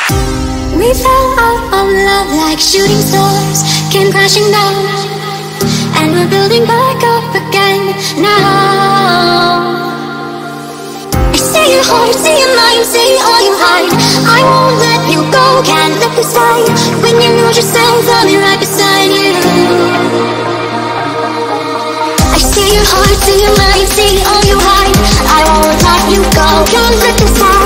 We fell out of love like shooting stars, came crashing down, and we're building back up again now. I see your heart, see your mind, see all you hide. I won't let you go, can't let this slide. When you lose yourself, I'll be right beside you. I see your heart, see your mind, see all you hide. I won't let you go, can't let this slide.